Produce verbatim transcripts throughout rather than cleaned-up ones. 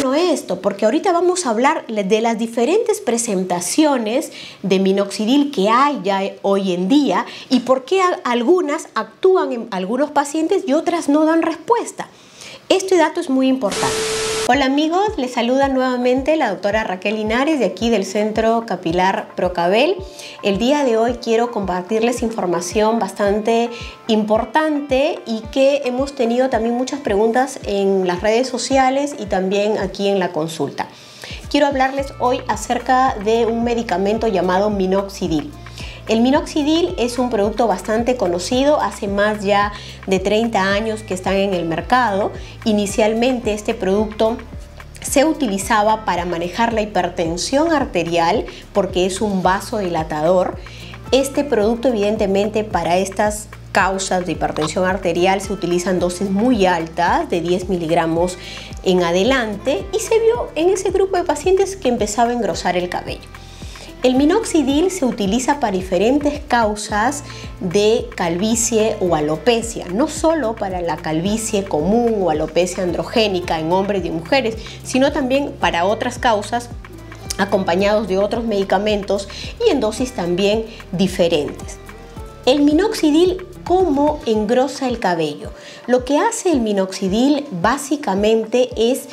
menciono esto? Porque ahorita vamos a hablar de las diferentes presentaciones de minoxidil que hay ya hoy en día y por qué algunas actúan en algunos pacientes y otras no dan respuesta. Este dato es muy importante. Hola amigos, les saluda nuevamente la doctora Raquel Linares de aquí del Centro Capilar Procabel. El día de hoy quiero compartirles información bastante importante y que hemos tenido también muchas preguntas en las redes sociales y también aquí en la consulta. Quiero hablarles hoy acerca de un medicamento llamado minoxidil. El minoxidil es un producto bastante conocido, hace más ya de treinta años que están en el mercado. Inicialmente este producto se utilizaba para manejar la hipertensión arterial porque es un vasodilatador. Este producto evidentemente para estas causas de hipertensión arterial se utilizan dosis muy altas de diez miligramos en adelante y se vio en ese grupo de pacientes que empezaba a engrosar el cabello. El minoxidil se utiliza para diferentes causas de calvicie o alopecia, no solo para la calvicie común o alopecia androgénica en hombres y mujeres, sino también para otras causas acompañados de otros medicamentos y en dosis también diferentes. El minoxidil, ¿cómo engrosa el cabello? Lo que hace el minoxidil básicamente es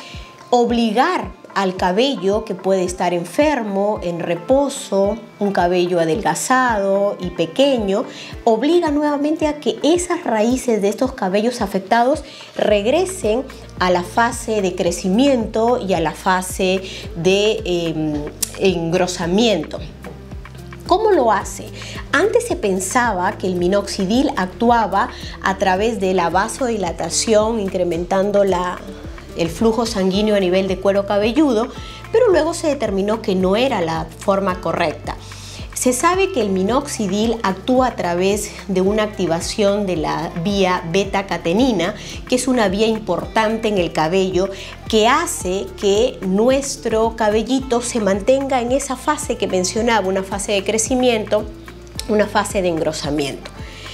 obligar al cabello que puede estar enfermo, en reposo, un cabello adelgazado y pequeño, obliga nuevamente a que esas raíces de estos cabellos afectados regresen a la fase de crecimiento y a la fase de eh, engrosamiento. ¿Cómo lo hace? Antes se pensaba que el minoxidil actuaba a través de la vasodilatación, incrementando la el flujo sanguíneo a nivel de cuero cabelludo, pero luego se determinó que no era la forma correcta. Se sabe que el minoxidil actúa a través de una activación de la vía beta-catenina, que es una vía importante en el cabello que hace que nuestro cabellito se mantenga en esa fase que mencionaba, una fase de crecimiento, una fase de engrosamiento.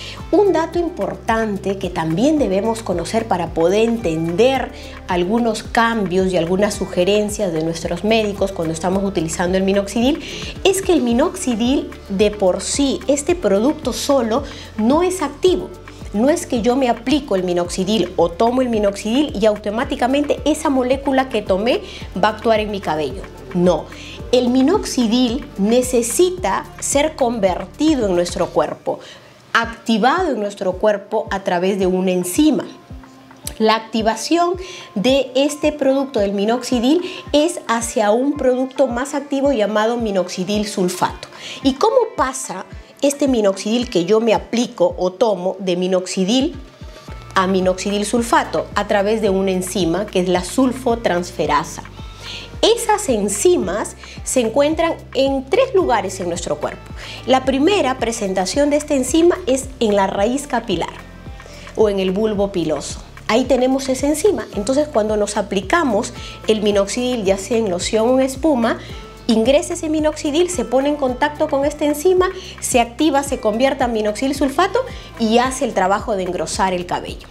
Un dato importante que también debemos conocer para poder entender algunos cambios y algunas sugerencias de nuestros médicos cuando estamos utilizando el minoxidil es que el minoxidil de por sí, este producto solo, no es activo. No es que yo me aplico el minoxidil o tomo el minoxidil y automáticamente esa molécula que tomé va a actuar en mi cabello. No. El minoxidil necesita ser convertido en nuestro cuerpo, activado en nuestro cuerpo a través de una enzima. La activación de este producto del minoxidil es hacia un producto más activo llamado minoxidil sulfato. ¿Y cómo pasa este minoxidil que yo me aplico o tomo de minoxidil a minoxidil sulfato? A través de una enzima que es la sulfotransferasa. Esas enzimas se encuentran en tres lugares en nuestro cuerpo. La primera presentación de esta enzima es en la raíz capilar o en el bulbo piloso. Ahí tenemos esa enzima. Entonces, cuando nos aplicamos el minoxidil, ya sea en loción o en espuma, ingresa ese minoxidil, se pone en contacto con esta enzima, se activa, se convierte en minoxidil sulfato y hace el trabajo de engrosar el cabello.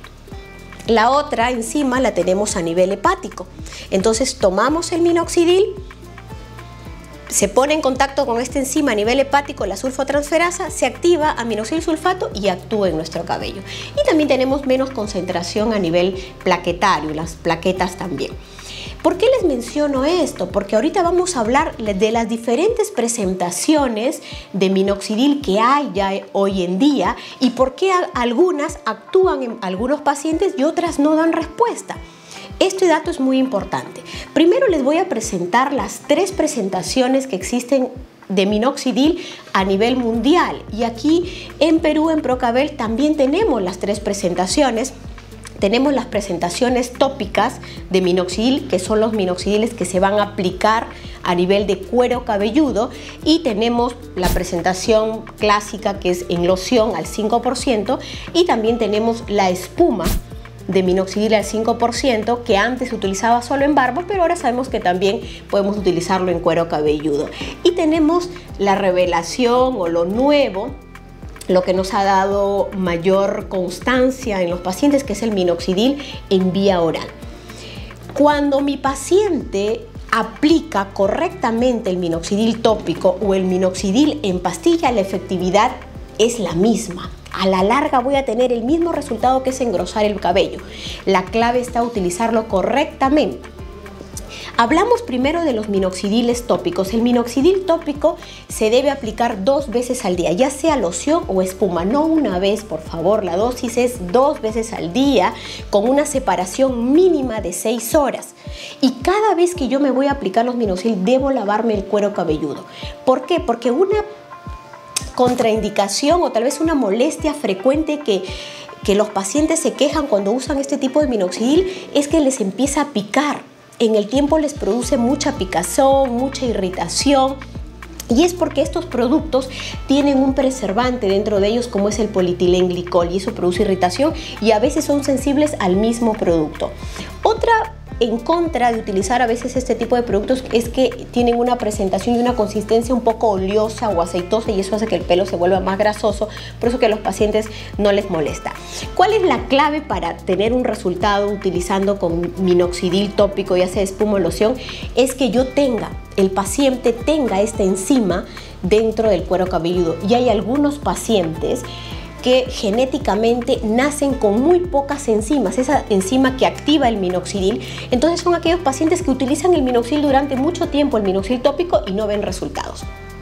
La otra enzima la tenemos a nivel hepático. Entonces tomamos el minoxidil, se pone en contacto con esta enzima a nivel hepático, la sulfotransferasa, se activa a minoxidil sulfato y actúa en nuestro cabello. Y también tenemos menos concentración a nivel plaquetario, las plaquetas también. ¿Por qué les menciono esto? Porque ahorita vamos a hablar de las diferentes presentaciones de minoxidil que hay ya hoy en día y por qué algunas actúan en algunos pacientes y otras no dan respuesta. Este dato es muy importante. Primero les voy a presentar las tres presentaciones que existen de minoxidil a nivel mundial. Y aquí en Perú, en Procabel, también tenemos las tres presentaciones. Tenemos las presentaciones tópicas de minoxidil, que son los minoxidiles que se van a aplicar a nivel de cuero cabelludo, y tenemos la presentación clásica que es en loción al cinco por ciento, y también tenemos la espuma de minoxidil al cinco por ciento que antes se utilizaba solo en barba, pero ahora sabemos que también podemos utilizarlo en cuero cabelludo. Y tenemos la revelación o lo nuevo, lo que nos ha dado mayor constancia en los pacientes, que es el minoxidil en vía oral. Cuando mi paciente aplica correctamente el minoxidil tópico o el minoxidil en pastilla, la efectividad es la misma. A la larga voy a tener el mismo resultado, que es engrosar el cabello. La clave está en utilizarlo correctamente. Hablamos primero de los minoxidiles tópicos. El minoxidil tópico se debe aplicar dos veces al día, ya sea loción o espuma, no una vez, por favor. La dosis es dos veces al día, con una separación mínima de seis horas. Y cada vez que yo me voy a aplicar los minoxidil, debo lavarme el cuero cabelludo. ¿Por qué? Porque una contraindicación o tal vez una molestia frecuente que que los pacientes se quejan cuando usan este tipo de minoxidil es que les empieza a picar. En el tiempo les produce mucha picazón, mucha irritación, y es porque estos productos tienen un preservante dentro de ellos, como es el polietilenglicol, y eso produce irritación y a veces son sensibles al mismo producto. Otra en contra de utilizar a veces este tipo de productos es que tienen una presentación y una consistencia un poco oleosa o aceitosa, y eso hace que el pelo se vuelva más grasoso, por eso que a los pacientes no les molesta. ¿Cuál es la clave para tener un resultado utilizando con minoxidil tópico, ya sea espuma o loción? Es que yo tenga, el paciente tenga esta enzima dentro del cuero cabelludo, y hay algunos pacientes que genéticamente nacen con muy pocas enzimas, esa enzima que activa el minoxidil. Entonces son aquellos pacientes que utilizan el minoxidil durante mucho tiempo, el minoxidil tópico, y no ven resultados.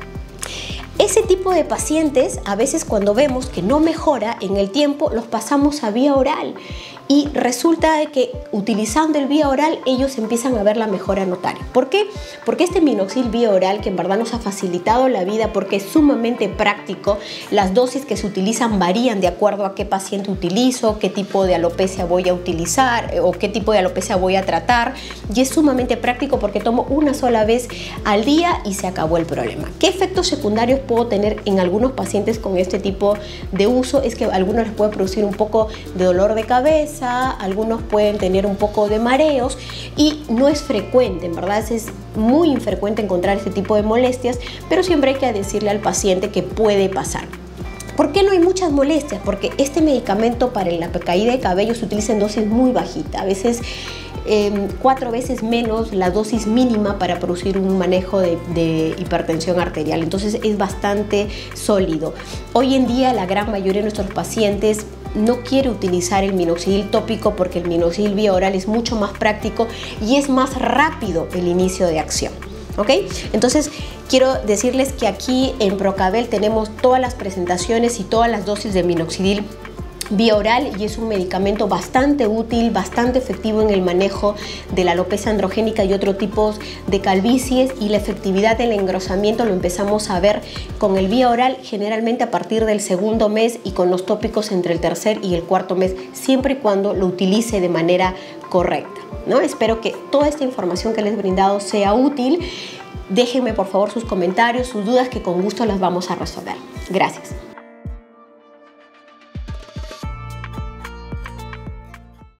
Ese tipo de pacientes, a veces cuando vemos que no mejora en el tiempo, los pasamos a vía oral, y resulta de que utilizando el vía oral ellos empiezan a ver la mejora notoria. ¿Por qué? Porque este minoxidil vía oral, que en verdad nos ha facilitado la vida porque es sumamente práctico, las dosis que se utilizan varían de acuerdo a qué paciente utilizo, qué tipo de alopecia voy a utilizar o qué tipo de alopecia voy a tratar, y es sumamente práctico porque tomo una sola vez al día y se acabó el problema. ¿Qué efectos secundarios puedo tener en algunos pacientes con este tipo de uso? Es que a algunos les puede producir un poco de dolor de cabeza, algunos pueden tener un poco de mareos, y no es frecuente, en verdad es muy infrecuente encontrar este tipo de molestias, pero siempre hay que decirle al paciente que puede pasar. ¿Por qué no hay muchas molestias? Porque este medicamento para la caída de cabello se utiliza en dosis muy bajita, a veces eh, cuatro veces menos la dosis mínima para producir un manejo de, de hipertensión arterial, entonces es bastante sólido. Hoy en día la gran mayoría de nuestros pacientes no quiere utilizar el minoxidil tópico porque el minoxidil vía oral es mucho más práctico y es más rápido el inicio de acción. ¿Ok? Entonces quiero decirles que aquí en Procabel tenemos todas las presentaciones y todas las dosis de minoxidil vía oral, y es un medicamento bastante útil, bastante efectivo en el manejo de la alopecia androgénica y otros tipos de calvicies, y la efectividad del engrosamiento lo empezamos a ver con el vía oral generalmente a partir del segundo mes, y con los tópicos entre el tercer y el cuarto mes, siempre y cuando lo utilice de manera correcta, ¿no? Espero que toda esta información que les he brindado sea útil. Déjenme por favor sus comentarios, sus dudas, que con gusto las vamos a resolver. Gracias.